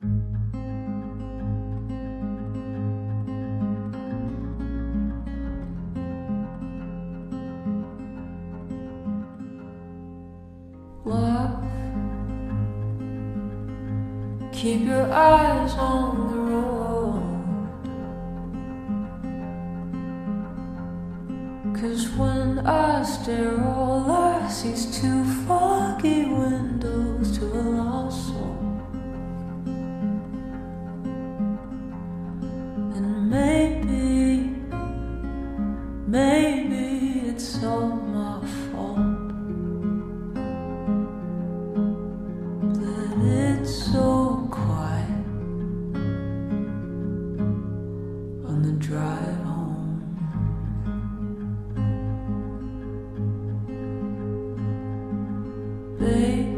Love, keep your eyes on the road, 'cause when I stare, all I see is two foggy windows to a lost soul. And maybe it's all my fault that it's so quiet on the drive home. Babe,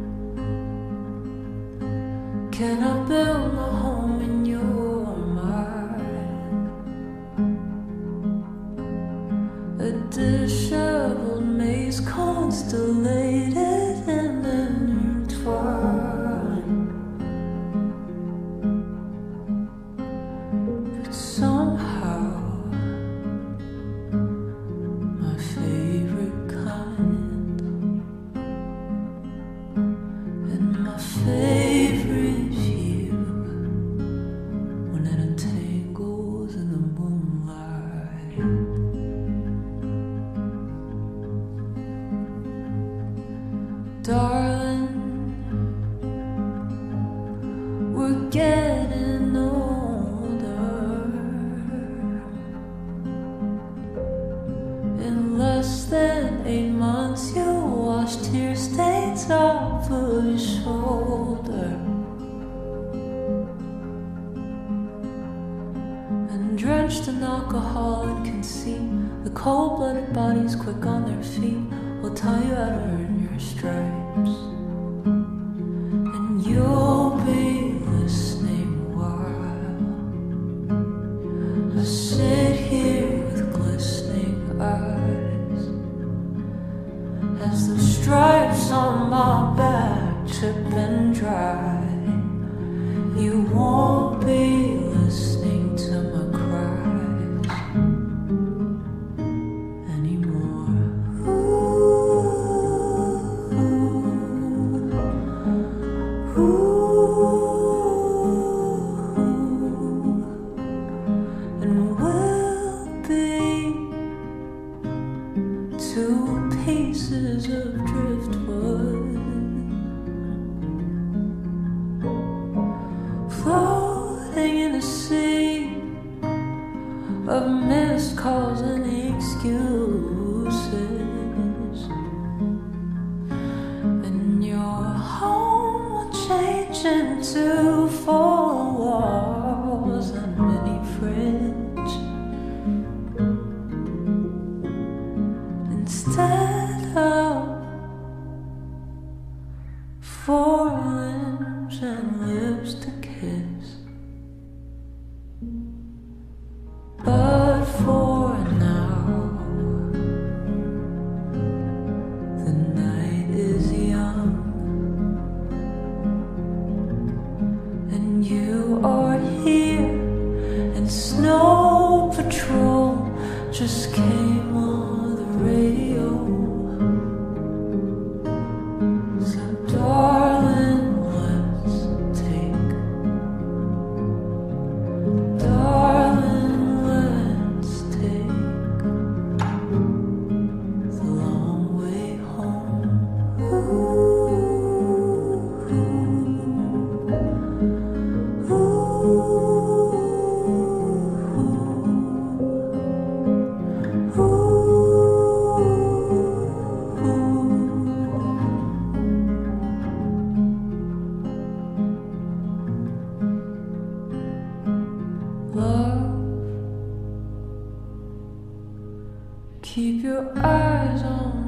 can I build my home in your mind? A disheveled maze constellated and intertwined, but somehow my favorite kind and my favorite view when it entangles in the moonlight. Darling, we're getting older. In less than 8 months, you'll wash tear stains off of your shoulder, and drenched in alcohol and conceit, the cold-blooded bodies quick on their feet will tell you how to earn your stripes. And you'll be listening while I sit here with glistening eyes, as the stripes on my back trip and dry. You won't be listening to my cries anymore. And we'll be two pieces of driftwood floating in a sea of missed calls and excuses. And your home will change into 4 walls and a mini fridge, instead of 4 limbs and lips to kiss. But for now, the night is young, and you are here, and Snow Patrol just came on the radio. So darling, let's take, darling, let's take the long way home. Love, keep your eyes on